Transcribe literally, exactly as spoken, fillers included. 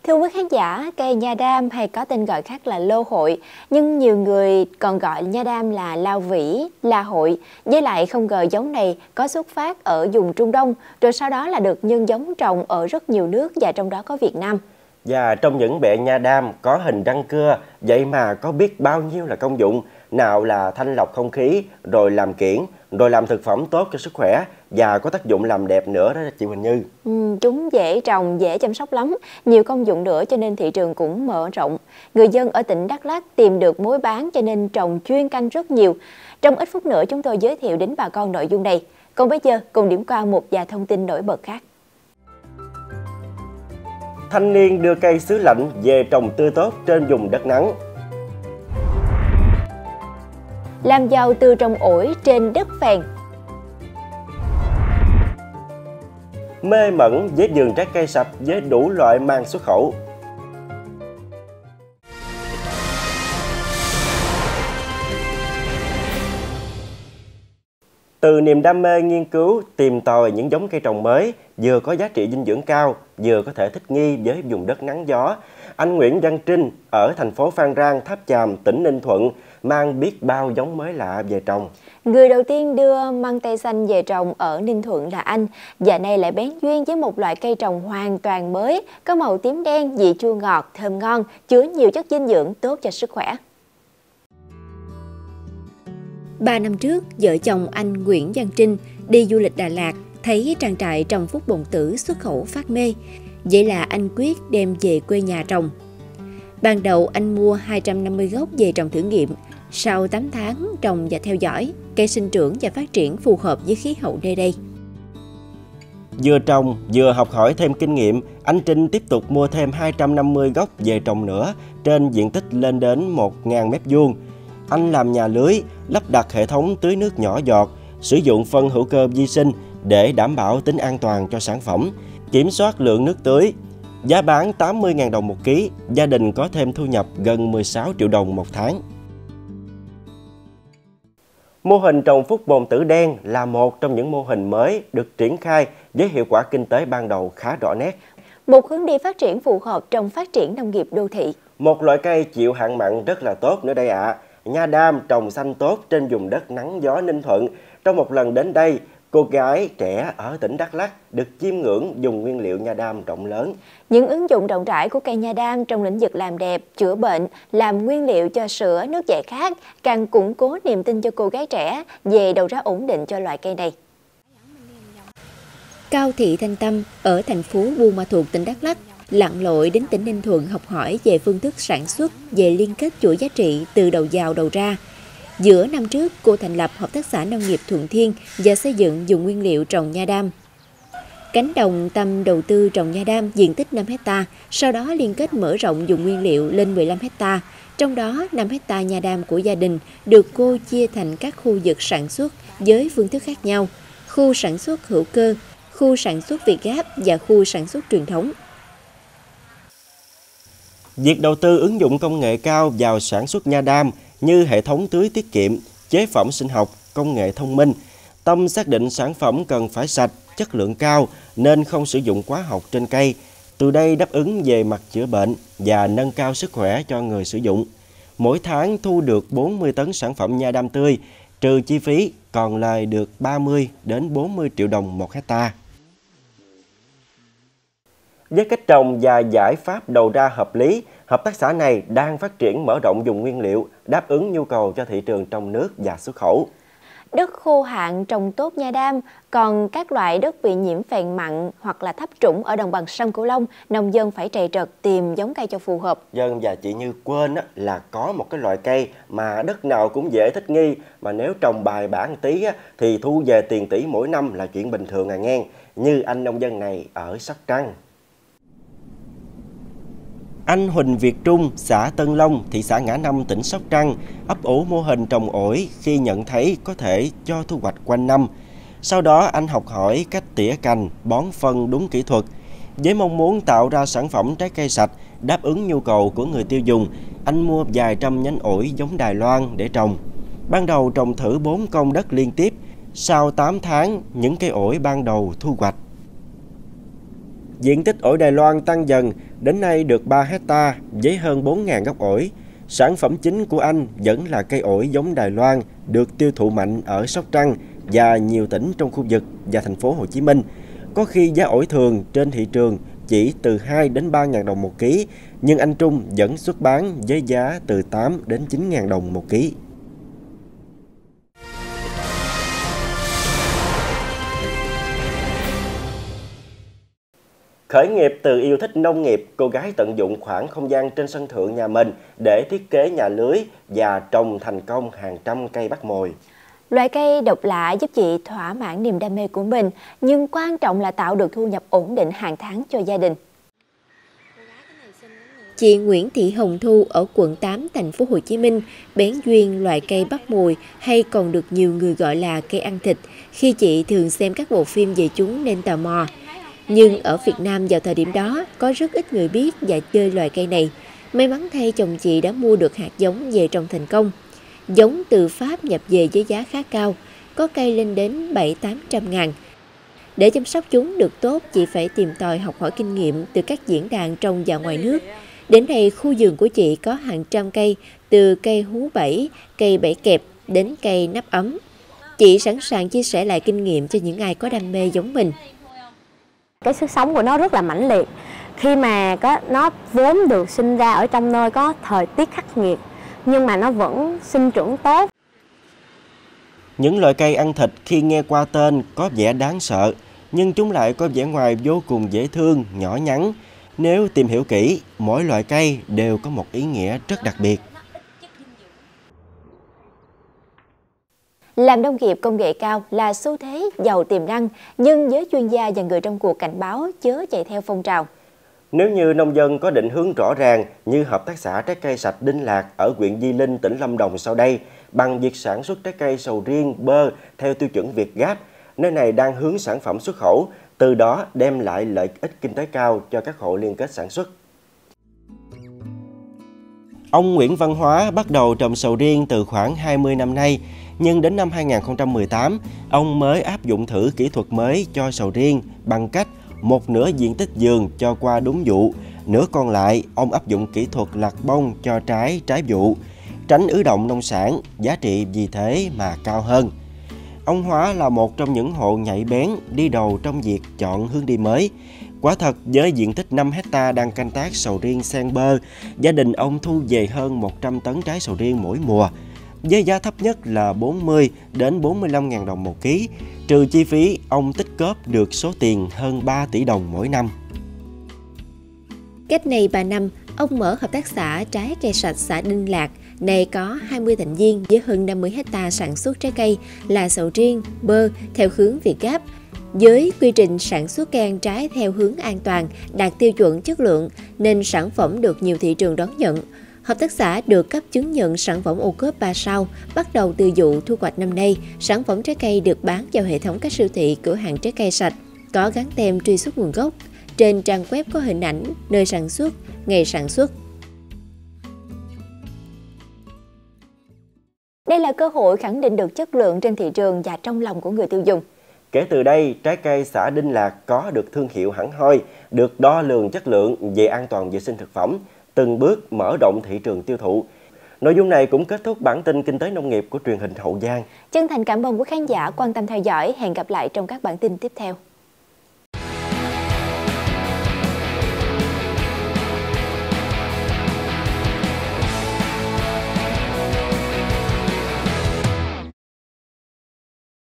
Thưa quý khán giả, cây nha đam hay có tên gọi khác là lô hội, nhưng nhiều người còn gọi nha đam là lao vĩ, la hội. Với lại không ngờ giống này có xuất phát ở vùng Trung Đông, rồi sau đó là được nhân giống trồng ở rất nhiều nước và trong đó có Việt Nam. Và trong những bẹ nha đam có hình răng cưa, vậy mà có biết bao nhiêu là công dụng. Nào là thanh lọc không khí, rồi làm kiểng, rồi làm thực phẩm tốt cho sức khỏe và có tác dụng làm đẹp nữa đó chị Huỳnh Như. Ừ, chúng dễ trồng, dễ chăm sóc lắm, nhiều công dụng nữa cho nên thị trường cũng mở rộng. Người dân ở tỉnh Đắk Lắk tìm được mối bán cho nên trồng chuyên canh rất nhiều. Trong ít phút nữa chúng tôi giới thiệu đến bà con nội dung này. Còn bây giờ cùng điểm qua một vài thông tin nổi bật khác. Thanh niên đưa cây xứ lạnh về trồng tươi tốt trên vùng đất nắng. Làm giàu từ trồng ổi trên đất phèn. Mê mẩn với vườn trái cây sạch với đủ loại mang xuất khẩu. Từ niềm đam mê nghiên cứu, tìm tòi những giống cây trồng mới, vừa có giá trị dinh dưỡng cao, vừa có thể thích nghi với vùng đất nắng gió, anh Nguyễn Văn Trinh ở thành phố Phan Rang, Tháp Chàm, tỉnh Ninh Thuận mang biết bao giống mới lạ về trồng. Người đầu tiên đưa măng tây xanh về trồng ở Ninh Thuận là anh, và nay lại bén duyên với một loại cây trồng hoàn toàn mới, có màu tím đen, vị chua ngọt, thơm ngon, chứa nhiều chất dinh dưỡng tốt cho sức khỏe. Ba năm trước, vợ chồng anh Nguyễn Văn Trinh đi du lịch Đà Lạt, thấy trang trại trồng phúc bồn tử xuất khẩu phát mê. Vậy là anh quyết đem về quê nhà trồng. Ban đầu anh mua hai trăm năm mươi gốc về trồng thử nghiệm. Sau tám tháng trồng và theo dõi, cây sinh trưởng và phát triển phù hợp với khí hậu nơi đây. Vừa trồng, vừa học hỏi thêm kinh nghiệm, anh Trinh tiếp tục mua thêm hai trăm năm mươi gốc về trồng nữa trên diện tích lên đến một nghìn mét vuông. Anh làm nhà lưới, lắp đặt hệ thống tưới nước nhỏ giọt, sử dụng phân hữu cơ vi sinh để đảm bảo tính an toàn cho sản phẩm, kiểm soát lượng nước tưới. Giá bán tám mươi nghìn đồng một ký, gia đình có thêm thu nhập gần mười sáu triệu đồng một tháng. Mô hình trồng phúc bồn tử đen là một trong những mô hình mới được triển khai với hiệu quả kinh tế ban đầu khá rõ nét. Một hướng đi phát triển phù hợp trong phát triển nông nghiệp đô thị. Một loại cây chịu hạn mặn rất là tốt nữa đây ạ. À. Nha đam trồng xanh tốt trên vùng đất nắng gió Ninh Thuận. Trong một lần đến đây, cô gái trẻ ở tỉnh Đắk Lắk được chiêm ngưỡng dùng nguyên liệu nha đam rộng lớn. Những ứng dụng rộng rãi của cây nha đam trong lĩnh vực làm đẹp, chữa bệnh, làm nguyên liệu cho sữa, nước giải khát càng củng cố niềm tin cho cô gái trẻ về đầu ra ổn định cho loại cây này. Cao Thị Thanh Tâm ở thành phố Buôn Ma Thuột, tỉnh Đắk Lắk lặn lội đến tỉnh Ninh Thuận học hỏi về phương thức sản xuất, về liên kết chuỗi giá trị từ đầu vào đầu ra. Giữa năm trước, cô thành lập Hợp tác xã Nông nghiệp Thuận Thiên và xây dựng dùng nguyên liệu trồng nha đam. Cánh đồng Tâm đầu tư trồng nha đam diện tích năm héc ta, sau đó liên kết mở rộng dùng nguyên liệu lên mười lăm héc ta. Trong đó, năm héc ta nha đam của gia đình được cô chia thành các khu vực sản xuất với phương thức khác nhau: khu sản xuất hữu cơ, khu sản xuất Việt Gáp và khu sản xuất truyền thống. Việc đầu tư ứng dụng công nghệ cao vào sản xuất nha đam như hệ thống tưới tiết kiệm, chế phẩm sinh học, công nghệ thông minh. Tâm xác định sản phẩm cần phải sạch, chất lượng cao nên không sử dụng hóa học trên cây. Từ đây đáp ứng về mặt chữa bệnh và nâng cao sức khỏe cho người sử dụng. Mỗi tháng thu được bốn mươi tấn sản phẩm nha đam tươi, trừ chi phí còn lời được ba mươi đến bốn mươi triệu đồng một hecta. Với cách trồng và giải pháp đầu ra hợp lý, hợp tác xã này đang phát triển mở rộng dùng nguyên liệu, đáp ứng nhu cầu cho thị trường trong nước và xuất khẩu. Đất khô hạn trồng tốt nha đam, còn các loại đất bị nhiễm phèn mặn hoặc là thấp trũng ở đồng bằng sông Cửu Long, nông dân phải trầy trật tìm giống cây cho phù hợp. Dân và chị Như quên á, là có một cái loại cây mà đất nào cũng dễ thích nghi, mà nếu trồng bài bản một tí á, thì thu về tiền tỷ mỗi năm là chuyện bình thường à nghe, như anh nông dân này ở Sóc Trăng. Anh Huỳnh Việt Trung, xã Tân Long, thị xã Ngã Năm, tỉnh Sóc Trăng, ấp ủ mô hình trồng ổi khi nhận thấy có thể cho thu hoạch quanh năm. Sau đó anh học hỏi cách tỉa cành, bón phân đúng kỹ thuật. Với mong muốn tạo ra sản phẩm trái cây sạch, đáp ứng nhu cầu của người tiêu dùng, anh mua vài trăm nhánh ổi giống Đài Loan để trồng. Ban đầu trồng thử bốn công đất liên tiếp, sau tám tháng, những cây ổi ban đầu thu hoạch. Diện tích ổi Đài Loan tăng dần, đến nay được ba héc ta với hơn bốn nghìn gốc ổi. Sản phẩm chính của anh vẫn là cây ổi giống Đài Loan, được tiêu thụ mạnh ở Sóc Trăng và nhiều tỉnh trong khu vực và thành phố Hồ Chí Minh. Có khi giá ổi thường trên thị trường chỉ từ hai đến ba nghìn đồng một ký, nhưng anh Trung vẫn xuất bán với giá từ tám đến chín nghìn đồng một ký. Khởi nghiệp từ yêu thích nông nghiệp, cô gái tận dụng khoảng không gian trên sân thượng nhà mình để thiết kế nhà lưới và trồng thành công hàng trăm cây bắt mồi. Loại cây độc lạ giúp chị thỏa mãn niềm đam mê của mình, nhưng quan trọng là tạo được thu nhập ổn định hàng tháng cho gia đình. Chị Nguyễn Thị Hồng Thu ở quận tám, thành phố Hồ Chí Minh bén duyên loại cây bắt mồi, hay còn được nhiều người gọi là cây ăn thịt, khi chị thường xem các bộ phim về chúng nên tò mò. Nhưng ở Việt Nam vào thời điểm đó có rất ít người biết và chơi loài cây này. May mắn thay, chồng chị đã mua được hạt giống về trồng thành công. Giống từ Pháp nhập về với giá khá cao, có cây lên đến bảy tám trăm ngàn. Để chăm sóc chúng được tốt, chị phải tìm tòi học hỏi kinh nghiệm từ các diễn đàn trong và ngoài nước. Đến nay, khu vườn của chị có hàng trăm cây, từ cây hú bẫy, cây bẫy kẹp đến cây nắp ấm. Chị sẵn sàng chia sẻ lại kinh nghiệm cho những ai có đam mê giống mình. Cái sức sống của nó rất là mãnh liệt. Khi mà có nó vốn được sinh ra ở trong nơi có thời tiết khắc nghiệt, nhưng mà nó vẫn sinh trưởng tốt. Những loại cây ăn thịt khi nghe qua tên có vẻ đáng sợ, nhưng chúng lại có vẻ ngoài vô cùng dễ thương, nhỏ nhắn. Nếu tìm hiểu kỹ, mỗi loại cây đều có một ý nghĩa rất đặc biệt. Làm nông nghiệp công nghệ cao là xu thế giàu tiềm năng, nhưng giới chuyên gia và người trong cuộc cảnh báo chớ chạy theo phong trào. Nếu như nông dân có định hướng rõ ràng như Hợp tác xã Trái cây sạch Đinh Lạc ở huyện Di Linh, tỉnh Lâm Đồng sau đây, bằng việc sản xuất trái cây sầu riêng, bơ theo tiêu chuẩn Việt Gáp, nơi này đang hướng sản phẩm xuất khẩu, từ đó đem lại lợi ích kinh tế cao cho các hộ liên kết sản xuất. Ông Nguyễn Văn Hóa bắt đầu trồng sầu riêng từ khoảng hai mươi năm nay, nhưng đến năm hai nghìn không trăm mười tám, ông mới áp dụng thử kỹ thuật mới cho sầu riêng bằng cách một nửa diện tích vườn cho qua đúng vụ, nửa còn lại ông áp dụng kỹ thuật lạc bông cho trái trái vụ, tránh ứ động nông sản, giá trị vì thế mà cao hơn. Ông Hóa là một trong những hộ nhạy bén đi đầu trong việc chọn hướng đi mới. Quả thật, với diện tích năm héc ta đang canh tác sầu riêng xen bơ, gia đình ông thu về hơn một trăm tấn trái sầu riêng mỗi mùa, với giá thấp nhất là bốn mươi đến bốn mươi lăm nghìn đồng một ký, trừ chi phí, ông tích góp được số tiền hơn ba tỷ đồng mỗi năm. Cách này ba năm, ông mở hợp tác xã Trái cây sạch xã Đinh Lạc, này có hai mươi thành viên với hơn năm mươi héc ta sản xuất trái cây là sầu riêng, bơ theo hướng Việt Gáp. Với quy trình sản xuất cây ăn trái theo hướng an toàn, đạt tiêu chuẩn chất lượng nên sản phẩm được nhiều thị trường đón nhận. Hợp tác xã được cấp chứng nhận sản phẩm ô cốp ba sao. Bắt đầu từ vụ thu hoạch năm nay, sản phẩm trái cây được bán vào hệ thống các siêu thị, cửa hàng trái cây sạch, có gắn tem truy xuất nguồn gốc. Trên trang web có hình ảnh, nơi sản xuất, ngày sản xuất. Đây là cơ hội khẳng định được chất lượng trên thị trường và trong lòng của người tiêu dùng. Kể từ đây, trái cây xã Đinh Lạc có được thương hiệu hẳn hoi, được đo lường chất lượng về an toàn vệ sinh thực phẩm, từng bước mở rộng thị trường tiêu thụ. Nội dung này cũng kết thúc bản tin Kinh tế Nông nghiệp của truyền hình Hậu Giang. Chân thành cảm ơn quý khán giả quan tâm theo dõi. Hẹn gặp lại trong các bản tin tiếp theo.